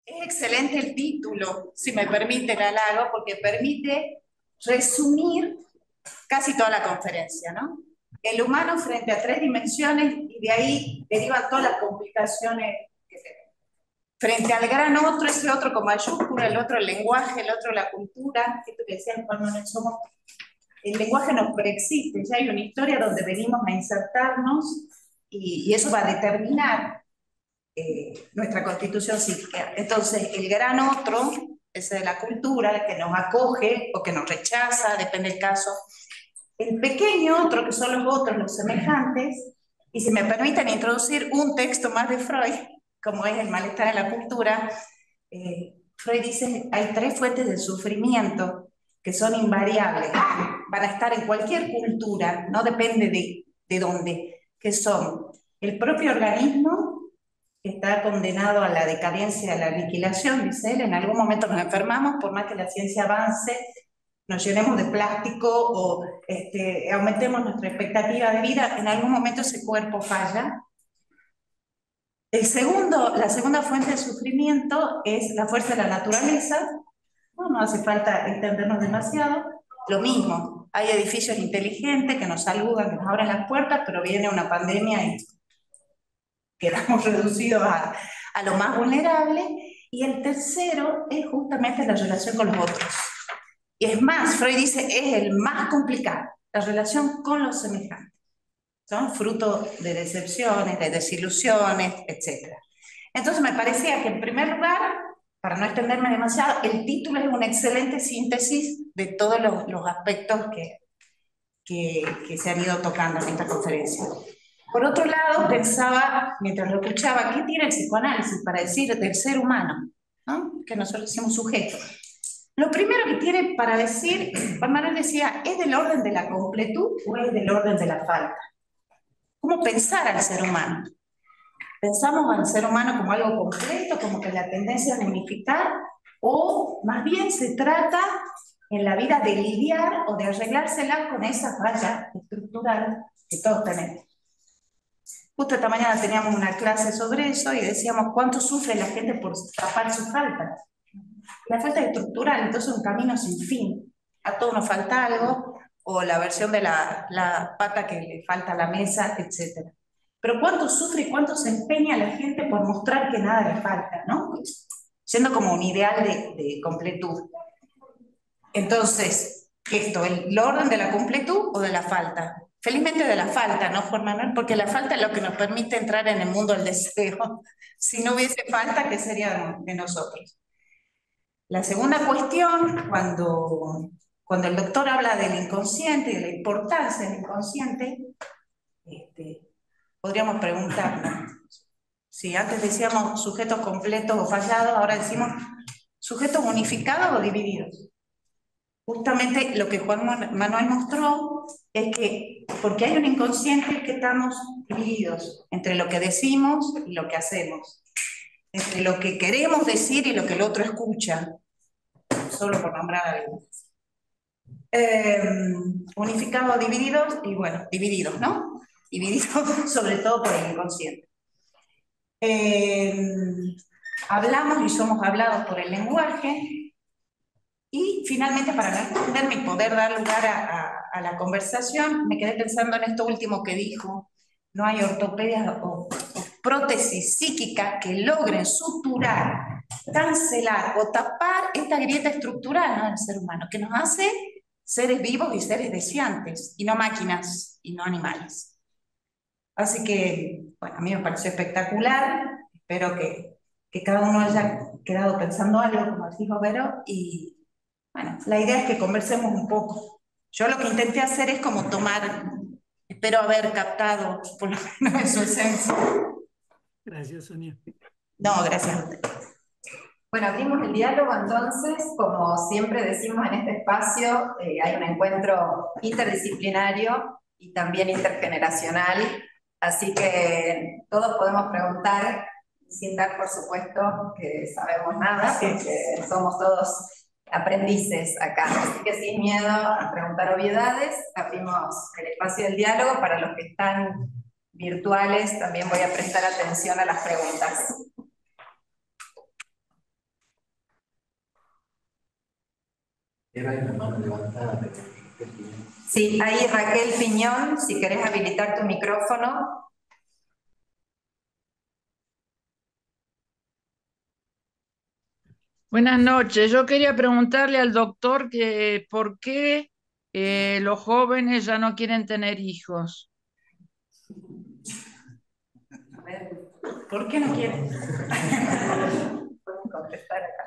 Es excelente el título, si me permite el halago, porque permite resumir casi toda la conferencia, ¿no? El humano frente a tres dimensiones y de ahí derivan todas las complicaciones que tenemos. Frente al gran otro, ese otro con mayúscula, el otro el lenguaje, el otro la cultura, esto que decían cuando no somos, el lenguaje nos preexiste, ya hay una historia donde venimos a insertarnos y eso va a determinar nuestra constitución psíquica. Entonces, el gran otro, ese de la cultura, el que nos acoge o que nos rechaza, depende del caso. El pequeño otro, que son los otros, los semejantes, y si me permiten introducir un texto más de Freud, como es el malestar en la cultura, Freud dice, hay tres fuentes de sufrimiento que son invariables, van a estar en cualquier cultura, no depende de dónde, que son el propio organismo, que está condenado a la decadencia, a la aniquilación, dice él, en algún momento nos enfermamos, por más que la ciencia avance, nos llenemos de plástico o aumentemos nuestra expectativa de vida, en algún momento ese cuerpo falla. La segunda fuente de sufrimiento es la fuerza de la naturaleza. No hace falta entendernos demasiado. Lo mismo, hay edificios inteligentes que nos saludan, que nos abren las puertas, pero viene una pandemia y quedamos reducidos a lo más vulnerable. Y el tercero es justamente la relación con los otros. Y es más, Freud dice, es el más complicado, la relación con los semejantes. Son fruto de decepciones, de desilusiones, etc. Entonces me parecía que en primer lugar, para no extenderme demasiado, el título es una excelente síntesis de todos los aspectos que se han ido tocando en esta conferencia. Por otro lado, pensaba, mientras lo escuchaba, ¿qué tiene el psicoanálisis para decir del ser humano? ¿No? Que nosotros decimos sujeto. Lo primero que tiene para decir, Juan Manuel decía, ¿es del orden de la completud o es del orden de la falta? ¿Cómo pensar al ser humano? ¿Pensamos al ser humano como algo completo, como que la tendencia es unificar? ¿O más bien se trata en la vida de lidiar o de arreglársela con esa falla estructural que todos tenemos? Justo esta mañana teníamos una clase sobre eso y decíamos cuánto sufre la gente por tapar sus faltas. La falta es estructural, entonces es un camino sin fin. A todos nos falta algo, o la versión de la pata que le falta a la mesa, etc. Pero cuánto sufre y cuánto se empeña la gente por mostrar que nada le falta, ¿no? Siendo como un ideal de completud. Entonces, esto, ¿el orden de la completud o de la falta? Felizmente de la falta, ¿no, Juan Manuel? Porque la falta es lo que nos permite entrar en el mundo del deseo. Si no hubiese falta, ¿qué sería de nosotros? La segunda cuestión, cuando el doctor habla del inconsciente y de la importancia del inconsciente, podríamos preguntarnos, si antes decíamos sujetos completos o fallados, ahora decimos sujetos unificados o divididos. Justamente lo que Juan Manuel mostró es que, porque hay un inconsciente, que estamos divididos entre lo que decimos y lo que hacemos, entre lo que queremos decir y lo que el otro escucha, solo por nombrar algo. Unificados, divididos, y bueno, divididos, ¿no? Divididos sobre todo por el inconsciente. Hablamos y somos hablados por el lenguaje, y finalmente, para no extenderme y poder dar lugar a la conversación, me quedé pensando en esto último que dijo: no hay ortopedia o prótesis psíquica que logren suturar, cancelar o tapar esta grieta estructural, ¿no?, del ser humano, que nos hace seres vivos y seres deseantes, y no máquinas y no animales. Así que, bueno, a mí me pareció espectacular. Espero que cada uno haya quedado pensando algo, como dijo Vero, y bueno, la idea es que conversemos un poco. Yo lo que intenté hacer es como tomar, espero haber captado por lo menos en su esencia. Gracias, Sonia. No, gracias a usted. Bueno, abrimos el diálogo entonces, como siempre decimos en este espacio, hay un encuentro interdisciplinario y también intergeneracional, así que todos podemos preguntar, sin dar por supuesto que sabemos nada, porque somos todos aprendices acá, así que sin miedo a preguntar obviedades, abrimos el espacio del diálogo. Para los que están virtuales también voy a prestar atención a las preguntas. Era la mano levantada, pero Sí, ahí Raquel Piñón, si querés habilitar tu micrófono. Buenas noches. Yo quería preguntarle al doctor que por qué los jóvenes ya no quieren tener hijos. A ver, ¿Por qué no quieren? pueden contestar acá.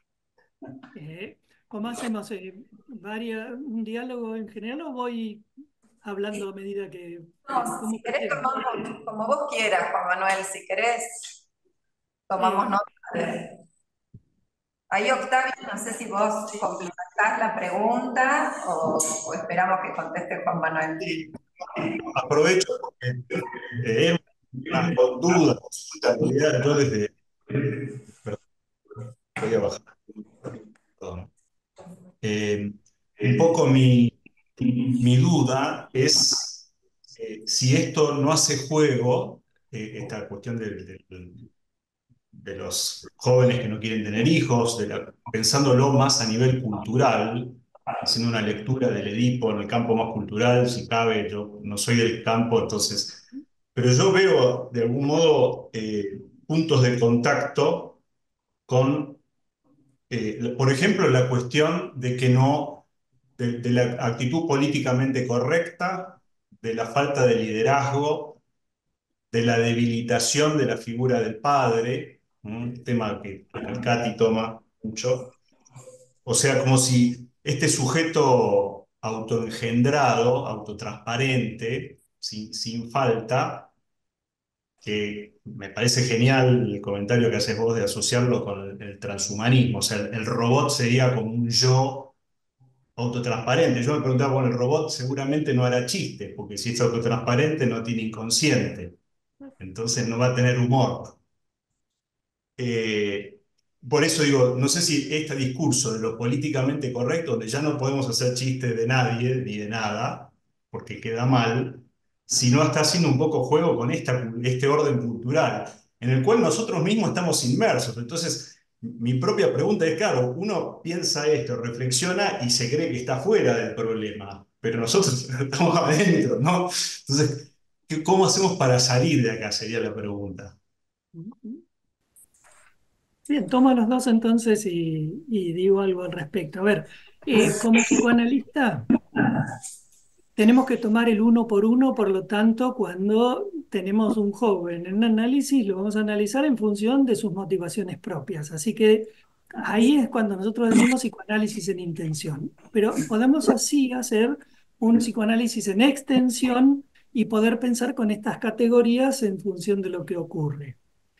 ¿Cómo hacemos? ¿Un diálogo en general o voy hablando a medida que... No, ¿Cómo si querés prefieren? tomamos, como vos quieras, Juan Manuel, si querés, tomamos Eh, nota. Ahí, Octavio, no sé si vos complementás la pregunta o esperamos que conteste Juan Manuel. Sí, aprovecho porque es una con duda, consulta, en realidad yo desde, perdón, voy a bajar, perdón. Eh, un poco mi duda es si esto no hace juego, esta cuestión de los jóvenes que no quieren tener hijos, pensándolo más a nivel cultural, haciendo una lectura del Edipo en el campo más cultural, si cabe, yo no soy del campo, entonces, pero yo veo de algún modo puntos de contacto con, por ejemplo, la cuestión de que no, de la actitud políticamente correcta, de la falta de liderazgo, de la debilitación de la figura del padre, un tema que el Cati toma mucho. O sea, como si este sujeto autoengendrado, autotransparente, sin falta, que me parece genial el comentario que haces vos de asociarlo con el transhumanismo, o sea, el robot sería como un yo autotransparente. Yo me preguntaba, bueno, el robot seguramente no hará chistes, porque si es autotransparente no tiene inconsciente, entonces no va a tener humor. Eh, por eso digo, no sé si este discurso de lo políticamente correcto, donde ya no podemos hacer chistes de nadie ni de nada, porque queda mal, sino está haciendo un poco juego con este orden cultural, en el cual nosotros mismos estamos inmersos. Entonces, mi propia pregunta es, claro, uno piensa esto, reflexiona y se cree que está fuera del problema, pero nosotros estamos adentro, ¿no? Entonces, ¿cómo hacemos para salir de acá? Sería la pregunta. Bien, tomo a los dos entonces y digo algo al respecto. A ver, como psicoanalista tenemos que tomar el uno por uno, por lo tanto, cuando tenemos un joven en un análisis, lo vamos a analizar en función de sus motivaciones propias. Así que ahí es cuando nosotros decimos psicoanálisis en intención. Pero podemos así hacer un psicoanálisis en extensión y poder pensar con estas categorías en función de lo que ocurre.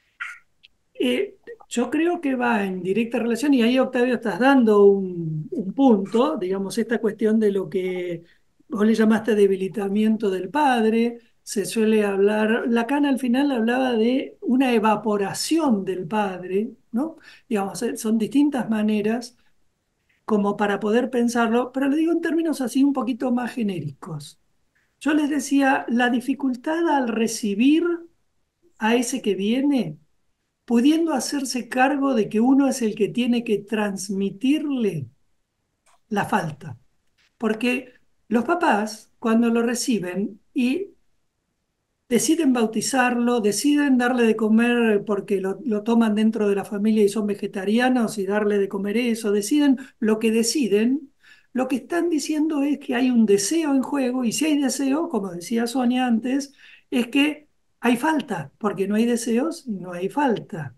Eh, yo creo que va en directa relación, y ahí Octavio estás dando un punto, digamos, esta cuestión de lo que vos le llamaste debilitamiento del padre, se suele hablar, Lacan al final hablaba de una evaporación del padre, ¿no? Digamos, son distintas maneras como para poder pensarlo, pero lo digo en términos así un poquito más genéricos. Yo les decía, la dificultad al recibir a ese que viene pudiendo hacerse cargo de que uno es el que tiene que transmitirle la falta. Porque los papás, cuando lo reciben y deciden bautizarlo, deciden darle de comer porque lo toman dentro de la familia y son vegetarianos y darle de comer eso, deciden lo que deciden, lo que están diciendo es que hay un deseo en juego y si hay deseo, como decía Sonia antes, es que hay falta, porque no hay deseos, no hay falta.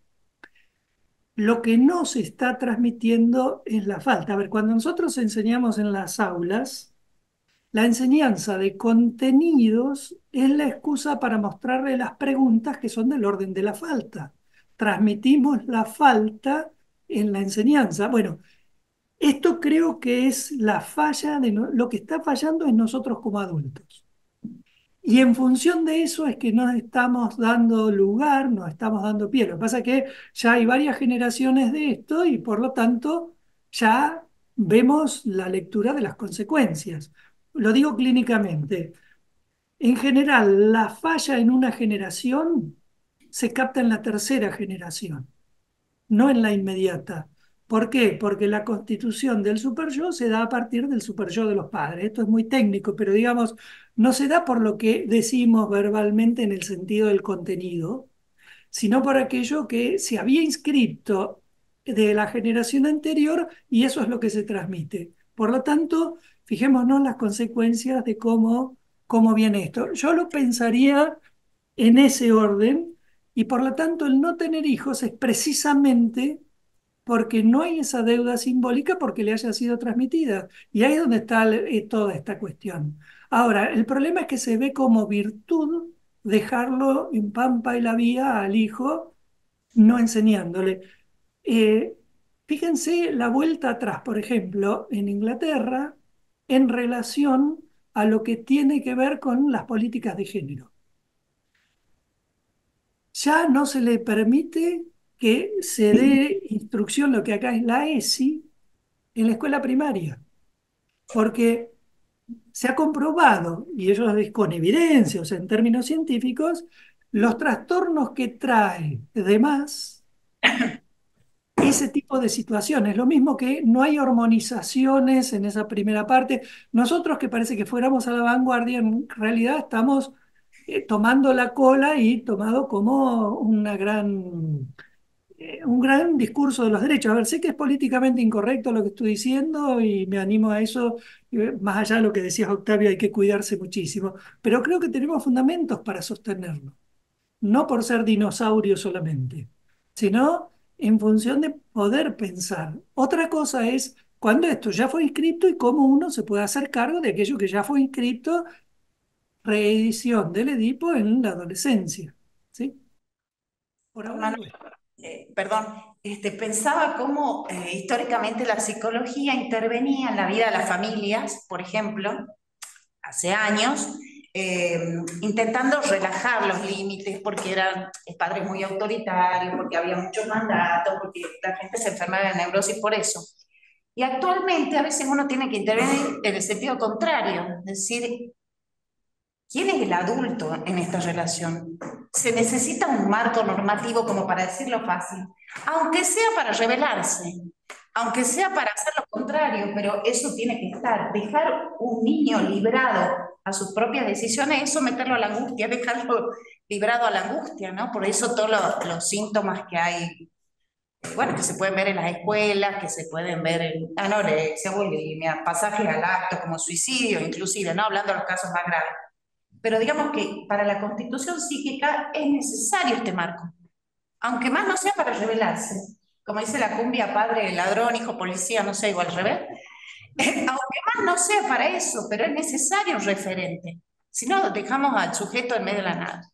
Lo que no se está transmitiendo es la falta. A ver, cuando nosotros enseñamos en las aulas, la enseñanza de contenidos es la excusa para mostrarle las preguntas que son del orden de la falta. Transmitimos la falta en la enseñanza. Bueno, esto creo que es la falla de lo que está fallando en nosotros como adultos. Y en función de eso es que nos estamos dando lugar, nos estamos dando pie. Lo que pasa es que ya hay varias generaciones de esto y por lo tanto ya vemos la lectura de las consecuencias. Lo digo clínicamente. En general, la falla en una generación se capta en la tercera generación, no en la inmediata. ¿Por qué? Porque la constitución del superyo se da a partir del superyo de los padres. Esto es muy técnico, pero digamos, no se da por lo que decimos verbalmente en el sentido del contenido, sino por aquello que se había inscrito de la generación anterior y eso es lo que se transmite. Por lo tanto, fijémonos las consecuencias de cómo viene esto. Yo lo pensaría en ese orden y por lo tanto el no tener hijos es precisamente porque no hay esa deuda simbólica porque le haya sido transmitida. Y ahí es donde está toda esta cuestión. Ahora, el problema es que se ve como virtud dejarlo en pampa y la vía al hijo, no enseñándole. Eh, Fíjense la vuelta atrás, por ejemplo, en Inglaterra, en relación a lo que tiene que ver con las políticas de género. Ya no se le permite que se dé instrucción, lo que acá es la ESI, en la escuela primaria, porque se ha comprobado, y ellos con evidencia, o sea, en términos científicos, los trastornos que trae de más ese tipo de situaciones. Lo mismo que no hay hormonizaciones en esa primera parte. Nosotros que parece que fuéramos a la vanguardia, en realidad estamos tomando la cola y tomado como un gran discurso de los derechos. A ver, sé que es políticamente incorrecto lo que estoy diciendo y me animo a eso, más allá de lo que decías, Octavio, hay que cuidarse muchísimo, pero creo que tenemos fundamentos para sostenerlo, no por ser dinosaurio solamente, sino en función de poder pensar. Otra cosa es cuando esto ya fue inscrito y cómo uno se puede hacer cargo de aquello que ya fue inscrito, reedición del Edipo en la adolescencia. ¿Sí? Por ahora Hermano, digo esto. perdón, pensaba cómo históricamente la psicología intervenía en la vida de las familias, por ejemplo, hace años, intentando relajar los límites porque eran padres muy autoritarios, porque había muchos mandatos, porque la gente se enfermaba de neurosis por eso. Y actualmente a veces uno tiene que intervenir en el sentido contrario, es decir, ¿quién es el adulto en esta relación? Se necesita un marco normativo, como para decirlo fácil, aunque sea para rebelarse, aunque sea para hacer lo contrario, pero eso tiene que estar. Dejar un niño librado a sus propias decisiones es someterlo a la angustia, dejarlo librado a la angustia, ¿no? Por eso todos los síntomas que hay, bueno, que se pueden ver en las escuelas, que se pueden ver en anorexia, bulimia, pasajes al acto como suicidio, inclusive, ¿no? Hablando de los casos más graves. Pero digamos que para la constitución psíquica es necesario este marco, aunque más no sea para rebelarse. Como dice la cumbia, padre, ladrón, hijo, policía, no sé, igual al revés. Aunque más no sea para eso, pero es necesario un referente. Si no, dejamos al sujeto en medio de la nada.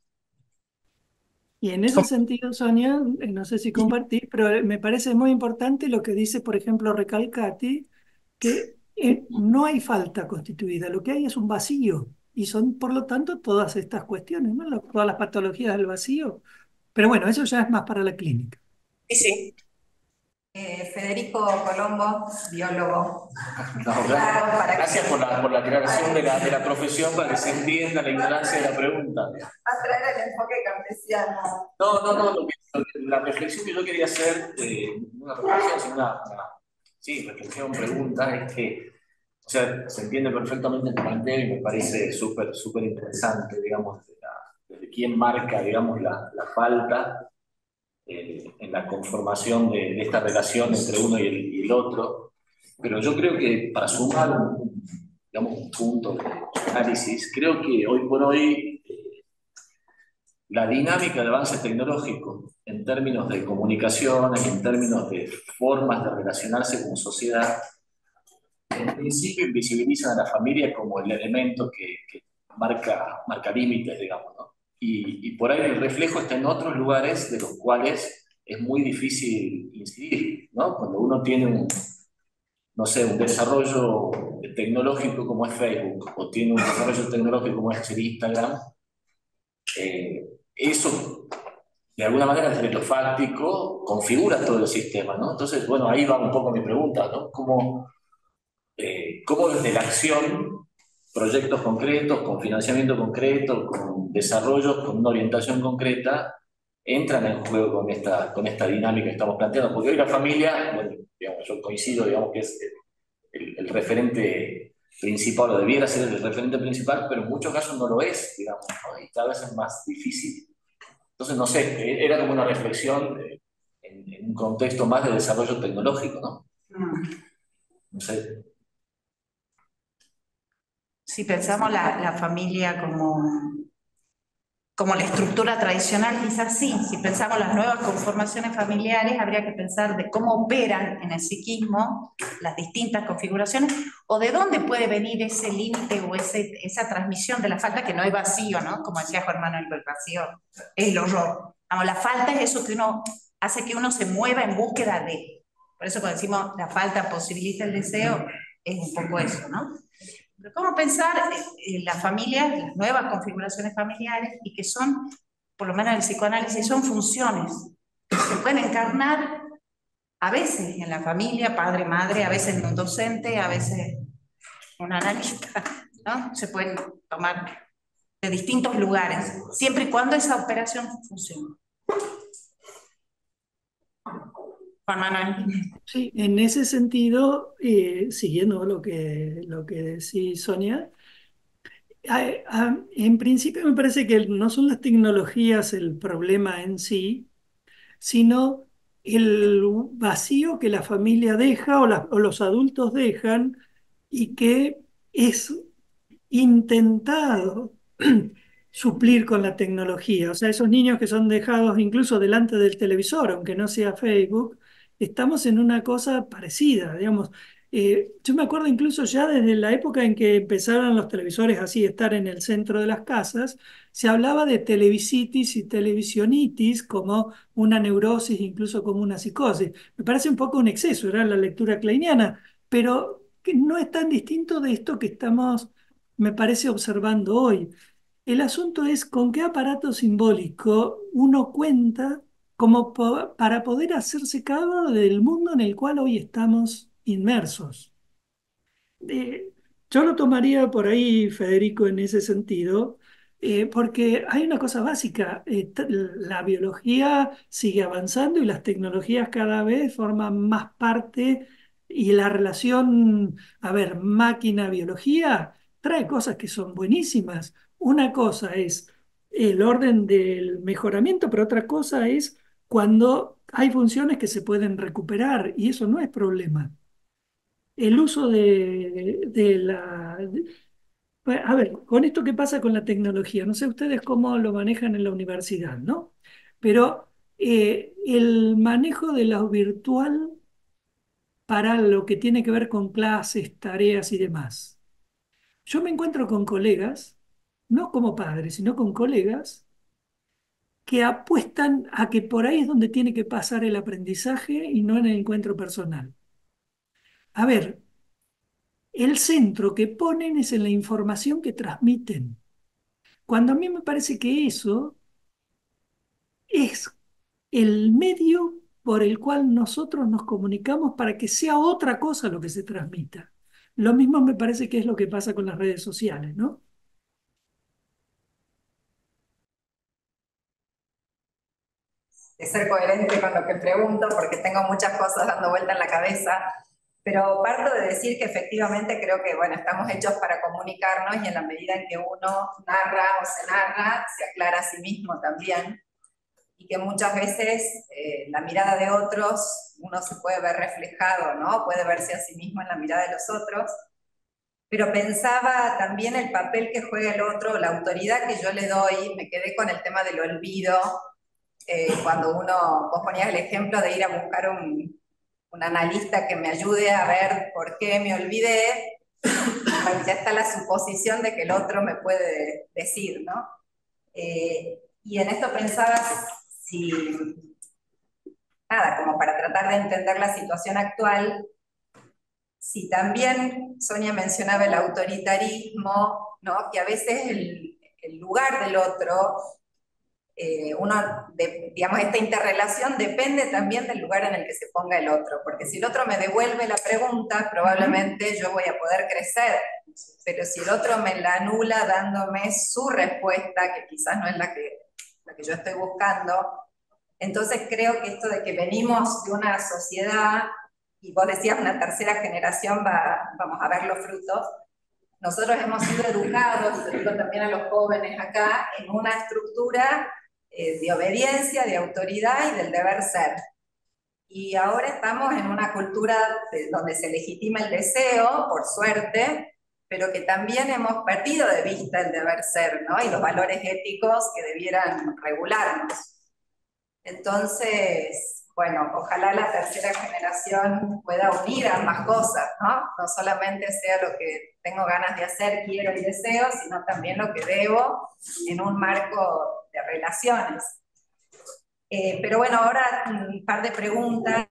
Y en ese sentido, Sonia, no sé si compartís, pero me parece muy importante lo que dice, por ejemplo, Recalcati, que no hay falta constituida, lo que hay es un vacío. Y son, por lo tanto, todas estas cuestiones, ¿no? Todas las patologías del vacío. Pero bueno, eso ya es más para la clínica. Sí, sí. Federico Colombo, biólogo. No, gracias por la aclaración de la profesión para que se entienda la ignorancia de la pregunta. A traer el enfoque campesino. No, la reflexión que yo quería hacer, una reflexión, sino sí, reflexión, pregunta, es que, o sea, se entiende perfectamente el planteo y me parece súper interesante, digamos, desde quién marca, digamos, la falta en la conformación de esta relación entre uno y el otro. Pero yo creo que para sumar digamos, un punto de análisis, creo que hoy por hoy la dinámica de avance tecnológico en términos de comunicaciones, en términos de formas de relacionarse con sociedad, en principio invisibilizan a la familia como el elemento que marca límites, digamos, ¿no? Y por ahí el reflejo está en otros lugares de los cuales es muy difícil incidir, ¿no? Cuando uno tiene no sé, un desarrollo tecnológico como es Facebook, o tiene un desarrollo tecnológico como es el Instagram, eso, de alguna manera, desde lo fáctico, configura todo el sistema, ¿no? Entonces, bueno, ahí va un poco mi pregunta, ¿no? ¿Cómo desde la acción, proyectos concretos, con financiamiento concreto, con desarrollos, con una orientación concreta, entran en juego con esta dinámica que estamos planteando, porque hoy la familia, bueno, digamos, yo coincido, digamos, que es el referente principal, o debiera ser el referente principal, pero en muchos casos no lo es, digamos, ¿no? Y cada vez es más difícil. Entonces, no sé, era como una reflexión en un contexto más de desarrollo tecnológico, ¿no? No sé. Si pensamos la familia como la estructura tradicional, quizás sí. Si pensamos las nuevas conformaciones familiares, habría que pensar de cómo operan en el psiquismo las distintas configuraciones, o de dónde puede venir ese límite o esa transmisión de la falta, que no es vacío, ¿no? Como decía Juan Manuel, el vacío es el horror. Vamos, la falta es eso que uno hace que uno se mueva en búsqueda de. Por eso cuando decimos la falta posibilita el deseo, es un poco eso, ¿no? Pero ¿cómo pensar en las familias, las nuevas configuraciones familiares, y que son, por lo menos en el psicoanálisis, son funciones que se pueden encarnar a veces en la familia, padre, madre, a veces en un docente, a veces un analista, ¿no? Se pueden tomar de distintos lugares, siempre y cuando esa operación funcione. Juan Manuel. Sí, en ese sentido, siguiendo lo que decís, Sonia, en principio me parece que no son las tecnologías el problema en sí, sino el vacío que la familia deja o los adultos dejan y que es intentado suplir con la tecnología. O sea, esos niños que son dejados incluso delante del televisor, aunque no sea Facebook, estamos en una cosa parecida, digamos. Yo me acuerdo incluso ya desde la época en que empezaron los televisores así a estar en el centro de las casas, se hablaba de televisitis y televisionitis como una neurosis, incluso como una psicosis. Me parece un poco un exceso, era la lectura kleiniana, pero que no es tan distinto de esto que estamos, me parece, observando hoy. El asunto es con qué aparato simbólico uno cuenta como para poder hacerse cargo del mundo en el cual hoy estamos inmersos. Eh, yo lo tomaría por ahí, Federico, en ese sentido, porque hay una cosa básica. La biología sigue avanzando y las tecnologías cada vez forman más parte, y la relación, a ver, máquina-biología trae cosas que son buenísimas. Una cosa es el orden del mejoramiento, pero otra cosa es cuando hay funciones que se pueden recuperar, y eso no es problema. El uso de la... Bueno, a ver, con esto que pasa con la tecnología, no sé ustedes cómo lo manejan en la universidad, ¿no? Pero el manejo de lo virtual para lo que tiene que ver con clases, tareas y demás. Yo me encuentro con colegas, no como padres, sino con colegas que apuestan a que por ahí es donde tiene que pasar el aprendizaje y no en el encuentro personal. A ver, el centro que ponen es en la información que transmiten. Cuando a mí me parece que eso es el medio por el cual nosotros nos comunicamos para que sea otra cosa lo que se transmita. Lo mismo me parece que es lo que pasa con las redes sociales, ¿no? De ser coherente con lo que pregunto, porque tengo muchas cosas dando vuelta en la cabeza, pero parto de decir que efectivamente creo que, bueno, estamos hechos para comunicarnos, y en la medida en que uno narra o se narra, se aclara a sí mismo también, y que muchas veces la mirada de otros, uno se puede ver reflejado, ¿no? Puede verse a sí mismo en la mirada de los otros, pero pensaba también el papel que juega el otro, la autoridad que yo le doy. Me quedé con el tema del olvido, cuando vos ponías el ejemplo de ir a buscar un analista que me ayude a ver por qué me olvidé, ya está la suposición de que el otro me puede decir, ¿no? Y en esto pensaba si, nada, como para tratar de entender la situación actual, si también Sonia mencionaba el autoritarismo, ¿no? Que a veces el lugar del otro, digamos, esta interrelación depende también del lugar en el que se ponga el otro, porque si el otro me devuelve la pregunta, probablemente yo voy a poder crecer, pero si el otro me la anula dándome su respuesta, que quizás no es la que yo estoy buscando, Entonces creo que esto de que venimos de una sociedad, y vos decías una tercera generación, vamos a ver los frutos, nosotros hemos sido educados, y lo digo también a los jóvenes acá, en una estructura de obediencia, de autoridad y del deber ser. Y ahora estamos en una cultura donde se legitima el deseo, por suerte, pero que también hemos perdido de vista el deber ser, ¿no? Y los valores éticos que debieran regularnos. Entonces, bueno, ojalá la tercera generación pueda unir ambas cosas, ¿no? No solamente sea lo que tengo ganas de hacer, quiero y deseo, sino también lo que debo en un marco de relaciones. Pero bueno, ahora un par de preguntas.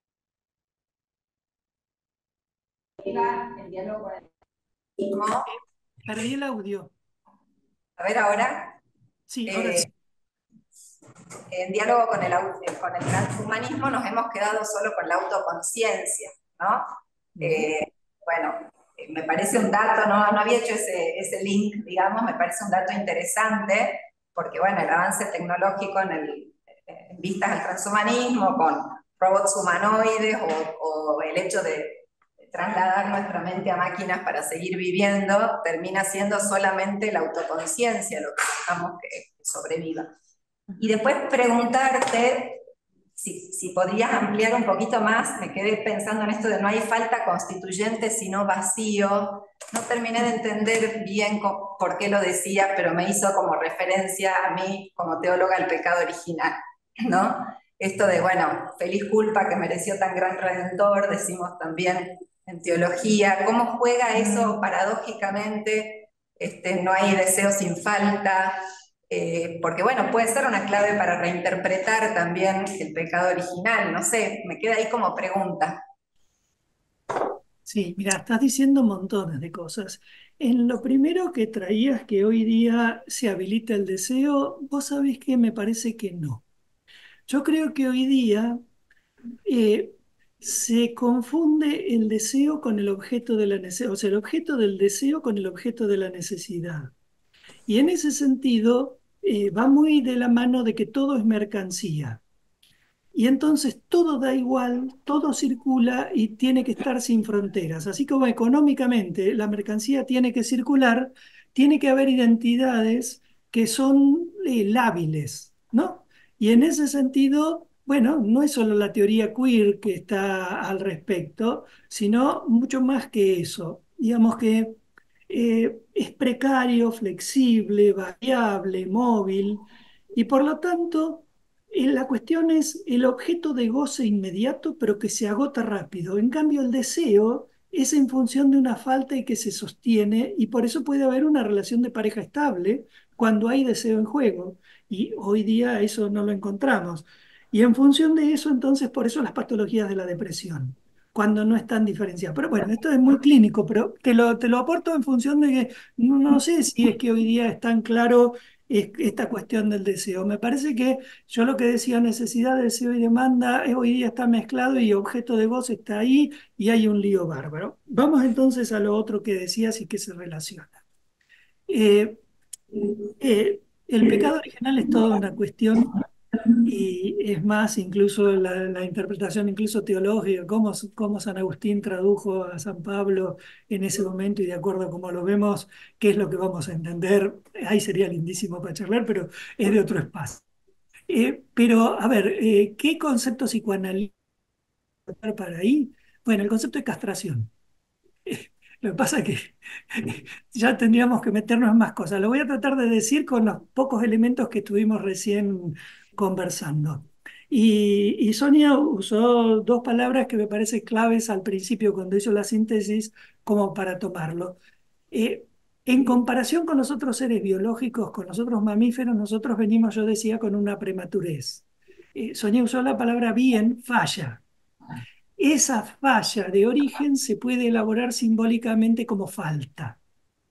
El diálogo con el mismo. Perdí el audio. A ver ahora. Sí, ahora sí. En diálogo con el transhumanismo nos hemos quedado solo con la autoconciencia, ¿no? Bueno, me parece un dato, no había hecho ese link, digamos, me parece un dato interesante, porque bueno, el avance tecnológico en vistas al transhumanismo, con robots humanoides o el hecho de trasladar nuestra mente a máquinas para seguir viviendo, termina siendo solamente la autoconciencia lo que buscamos que sobreviva. Y después preguntarte si podrías ampliar un poquito más. Me quedé pensando en esto de no hay falta constituyente sino vacío. No terminé de entender bien por qué lo decía, pero me hizo como referencia a mí como teóloga el pecado original, ¿no? Esto de, bueno, feliz culpa que mereció tan gran redentor, decimos también en teología. ¿Cómo juega eso paradójicamente? No hay deseo sin falta. Porque bueno, puede ser una clave para reinterpretar también el pecado original, no sé, me queda ahí como pregunta. Sí, mira, estás diciendo montones de cosas. En lo primero que traías que hoy día se habilita el deseo, vos sabés que me parece que no. Yo creo que hoy día se confunde el deseo con el objeto de la necesidad, o sea, el objeto del deseo con el objeto de la necesidad. Y en ese sentido, va muy de la mano de que todo es mercancía. Y entonces todo da igual, todo circula y tiene que estar sin fronteras. Así como económicamente la mercancía tiene que circular, tiene que haber identidades que son lábiles, ¿no? Y en ese sentido, bueno, no es solo la teoría queer que está al respecto, sino mucho más que eso. Digamos que es precario, flexible, variable, móvil, y por lo tanto la cuestión es el objeto de goce inmediato, pero que se agota rápido. En cambio, el deseo es en función de una falta y que se sostiene, y por eso puede haber una relación de pareja estable cuando hay deseo en juego. Y hoy día eso no lo encontramos. Y en función de eso, entonces, por eso las patologías de la depresión, cuando no están diferenciadas. Pero bueno, esto es muy clínico, pero te lo aporto en función de que no sé si es que hoy día es tan claro esta cuestión del deseo. Me parece que yo lo que decía, necesidad, deseo y demanda, hoy día está mezclado y objeto de voz está ahí y hay un lío bárbaro. Vamos entonces a lo otro que decías y que se relaciona. Eh, el pecado original es toda una cuestión y es más, incluso la interpretación incluso teológica, cómo San Agustín tradujo a San Pablo en ese momento y de acuerdo a cómo lo vemos, qué es lo que vamos a entender. Ahí sería lindísimo para charlar, pero es de otro espacio. Pero, a ver, ¿qué concepto psicoanalítico para ahí? Bueno, el concepto de castración. Lo que pasa es que ya tendríamos que meternos en más cosas. Lo voy a tratar de decir con los pocos elementos que estuvimos recién conversando. Y Sonia usó dos palabras que me parecen claves al principio cuando hizo la síntesis como para tomarlo. En comparación con los otros seres biológicos, con los otros mamíferos, nosotros venimos, yo decía, con una prematurez. Sonia usó la palabra bien, falla. Esa falla de origen se puede elaborar simbólicamente como falta.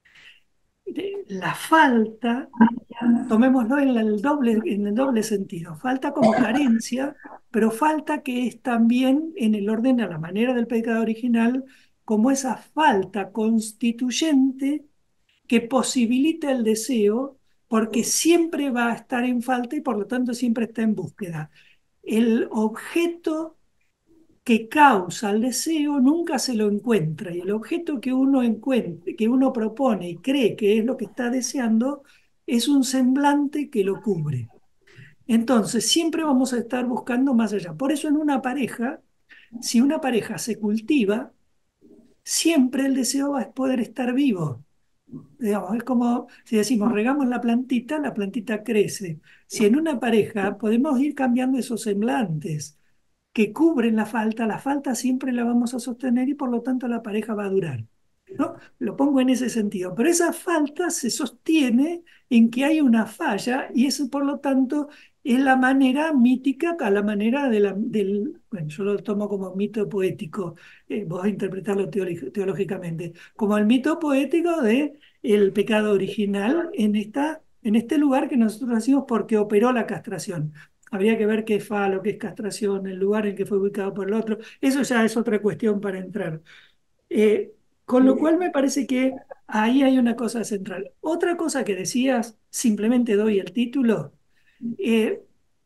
La falta, tomémoslo en el doble sentido, falta como carencia, pero falta que es también en el orden a la manera del pecado original, como esa falta constituyente que posibilita el deseo porque siempre va a estar en falta y por lo tanto siempre está en búsqueda. el objeto que causa el deseo nunca se lo encuentra, y el objeto que uno encuentra, que uno propone y cree que es lo que está deseando, es un semblante que lo cubre. Entonces, siempre vamos a estar buscando más allá. Por eso en una pareja, si una pareja se cultiva, siempre el deseo va a poder estar vivo. Digamos, es como si decimos, regamos la plantita crece. Si en una pareja podemos ir cambiando esos semblantes que cubren la falta siempre la vamos a sostener y por lo tanto la pareja va a durar, ¿no? Lo pongo en ese sentido, pero esa falta se sostiene en que hay una falla y eso por lo tanto es la manera mítica, a la manera bueno, yo lo tomo como mito poético, vos a interpretarlo teológicamente, como el mito poético de el pecado original en este lugar que nosotros decimos porque operó la castración. Habría que ver qué es falo, qué es castración, el lugar en que fue ubicado por el otro. Eso ya es otra cuestión para entrar. Eh, con lo cual me parece que ahí hay una cosa central. Otra cosa que decías, simplemente doy el título, eh,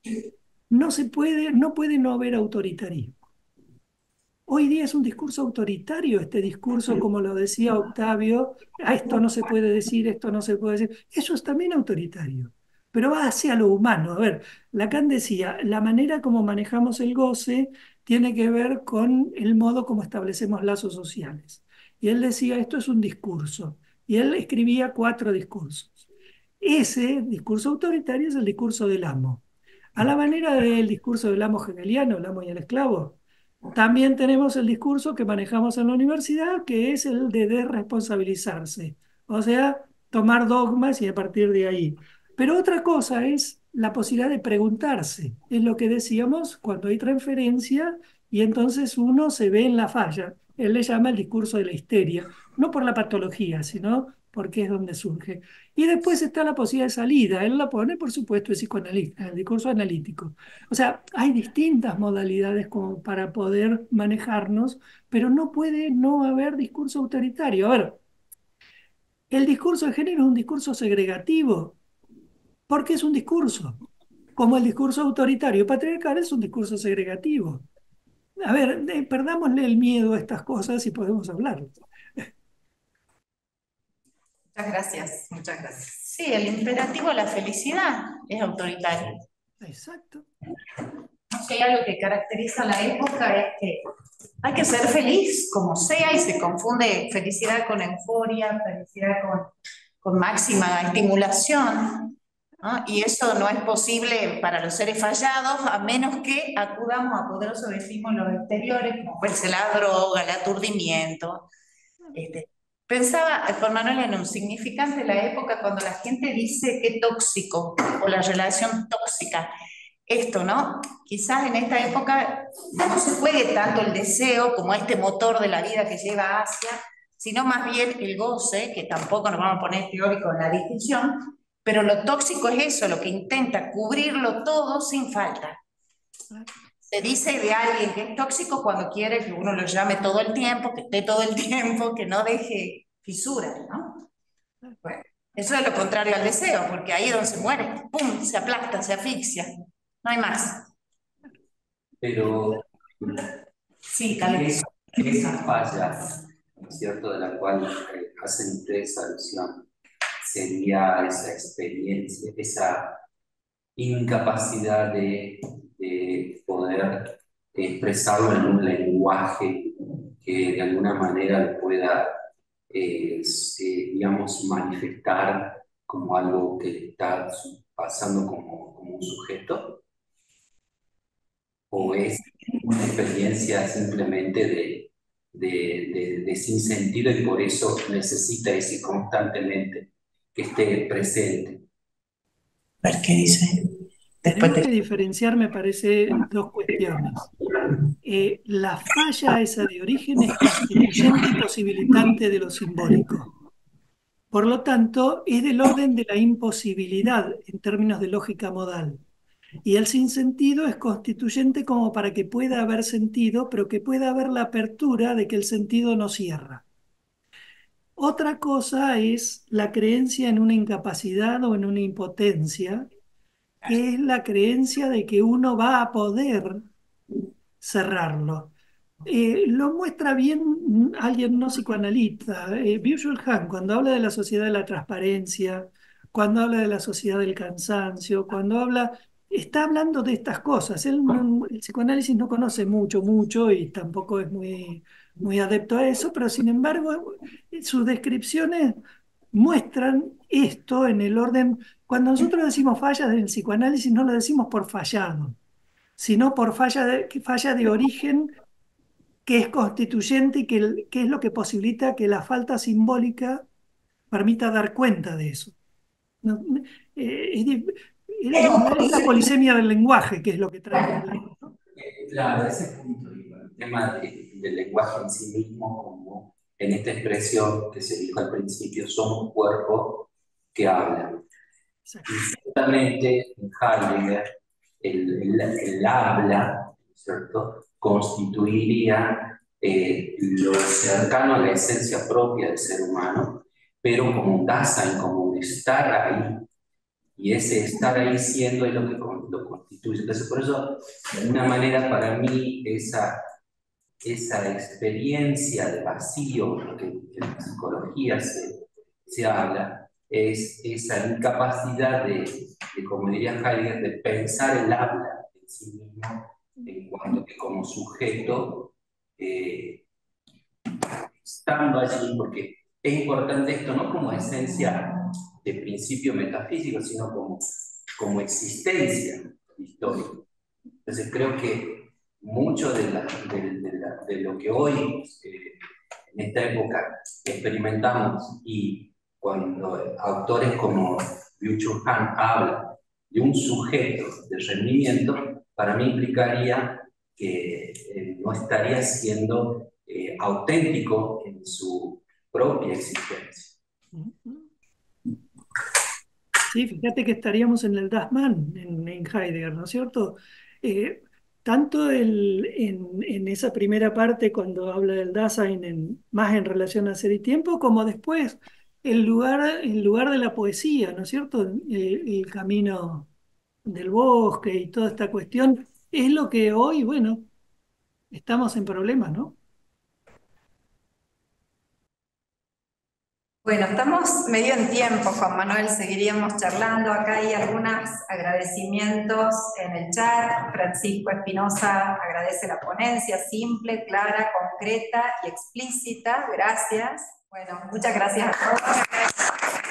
no puede no haber autoritarismo. Hoy día es un discurso autoritario, este discurso, como lo decía Octavio, esto no se puede decir, esto no se puede decir. Eso es también autoritario, pero va hacia lo humano. A ver, Lacan decía, la manera como manejamos el goce tiene que ver con el modo como establecemos lazos sociales. Y él decía, esto es un discurso. Y él escribía 4 discursos. Ese discurso autoritario es el discurso del amo. A la manera del discurso del amo hegeliano, el amo y el esclavo, también tenemos el discurso que manejamos en la universidad, que es el de desresponsabilizarse, o sea, tomar dogmas y a partir de ahí. Pero otra cosa es la posibilidad de preguntarse, es lo que decíamos cuando hay transferencia y entonces uno se ve en la falla. Él le llama el discurso de la histeria, no por la patología, sino porque es donde surge. Y después está la posibilidad de salida, él la pone, por supuesto, el psicoanalista, el discurso analítico. O sea, hay distintas modalidades como para poder manejarnos, pero no puede no haber discurso autoritario. A ver, el discurso de género es un discurso segregativo, porque es un discurso, como el discurso autoritario patriarcal es un discurso segregativo. A ver, perdámosle el miedo a estas cosas y podemos hablar. Muchas gracias, muchas gracias. Sí, el imperativo a la felicidad es autoritario. Exacto. Si hay algo que caracteriza a la época es que hay que ser feliz como sea y se confunde felicidad con euforia, felicidad con máxima estimulación, ¿no? Y eso no es posible para los seres fallados a menos que acudamos a poderosos estímulos exteriores como puede ser la droga, el aturdimiento. Pensaba, Juan Manuel, en un significante de la época cuando la gente dice qué tóxico o la relación tóxica. Esto, ¿no? Quizás en esta época no se juegue tanto el deseo como este motor de la vida que lleva hacia, sino más bien el goce, que tampoco nos vamos a poner teórico en la distinción, pero lo tóxico es eso, lo que intenta cubrirlo todo sin falta. Se dice de alguien que es tóxico cuando quiere que uno lo llame todo el tiempo, que esté todo el tiempo, que no deje fisuras, ¿no? Bueno, eso es lo contrario al deseo, porque ahí es donde se muere, ¡pum!, se aplasta, se asfixia. No hay más. Pero Sí, Carlos. esa falla, ¿no es cierto?, de la cual hacen ustedes alusión, sería esa experiencia, esa incapacidad de poder expresarlo en un lenguaje que de alguna manera lo pueda, digamos, manifestar como algo que está pasando como un sujeto. ¿O es una experiencia simplemente de sin sentido y por eso necesita ese constantemente que esté presente? A ver qué dice. Tenemos que diferenciar, me parece, 2 cuestiones. La falla esa de origen es constituyente y posibilitante de lo simbólico. Por lo tanto, es del orden de la imposibilidad en términos de lógica modal. Y el sinsentido es constituyente como para que pueda haber sentido, pero que pueda haber la apertura de que el sentido no cierra. Otra cosa es la creencia en una incapacidad o en una impotencia que es la creencia de que uno va a poder cerrarlo. Lo muestra bien alguien no psicoanalista, Byung-Chul Han, cuando habla de la sociedad de la transparencia, cuando habla de la sociedad del cansancio, está hablando de estas cosas. El psicoanálisis no conoce mucho y tampoco es muy adepto a eso, pero sin embargo sus descripciones muestran esto en el orden. Cuando nosotros decimos fallas del psicoanálisis, no lo decimos por fallado, sino por falla de origen que es constituyente y que es lo que posibilita que la falta simbólica permita dar cuenta de eso. No, es la polisemia del lenguaje, que es lo que trae. Claro, ese punto, el tema del lenguaje en sí mismo, como en esta expresión que se dijo al principio, somos un cuerpo que habla. Y ciertamente en Heidegger el habla, ¿cierto?, constituiría lo cercano a la esencia propia del ser humano, pero como un Dasein, como un estar ahí, y ese estar ahí siendo es lo que lo constituye. Entonces, por eso, de alguna manera, para mí, esa experiencia de vacío, lo que en la psicología se habla, es esa incapacidad de, como diría Heidegger, de pensar el habla en sí mismo, en cuanto que como sujeto, estando allí, porque es importante esto no como esencia de principio metafísico, sino como existencia histórica. Entonces creo que mucho de lo que hoy, en esta época, experimentamos, y cuando autores como Byung-Chul Han hablan de un sujeto de rendimiento, para mí implicaría que no estaría siendo auténtico en su propia existencia. Sí, fíjate que estaríamos en el Das Man, en Heidegger, ¿no es cierto? Tanto en esa primera parte, cuando habla del Dasein, más en relación a ser y tiempo, como después el lugar de la poesía, ¿no es cierto? El camino del bosque y toda esta cuestión, es lo que hoy, bueno, estamos en problemas, ¿no? Bueno, estamos medio en tiempo, Juan Manuel, seguiríamos charlando. Acá hay algunos agradecimientos en el chat. Francisco Espinosa agradece la ponencia, simple, clara, concreta y explícita. Gracias. Bueno, muchas gracias a todos.